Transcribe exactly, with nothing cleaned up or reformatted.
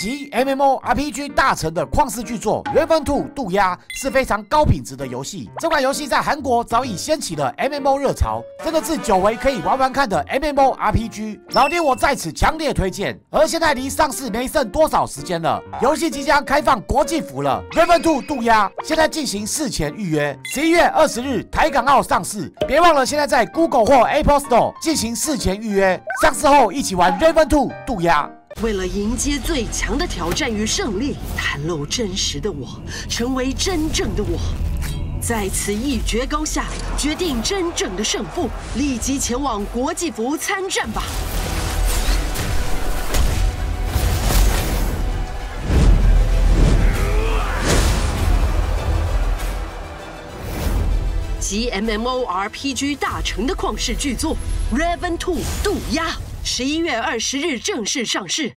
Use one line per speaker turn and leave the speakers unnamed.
集 M M O R P G 大成的旷世巨作《Raven two 渡鸦》是非常高品质的游戏。这款游戏在韩国早已掀起了 M M O 热潮，真的是久违可以玩玩看的 M M O R P G。老爹我在此强烈推荐。而现在离上市没剩多少时间了，游戏即将开放国际服了。Raven two 渡鸦现在进行事前预约，十一月二十日台港澳上市。别忘了现在在 Google 或 Apple Store 进行事前预约，上市后一起玩 Raven two 渡鸦。
为了迎接最强的挑战与胜利，袒露真实的我，成为真正的我，在此一决高下，决定真正的胜负。立即前往国际服参战吧！集 M M O R P G 大成的旷世巨作《Raven two 渡鸦》。 十一月二十日正式上市。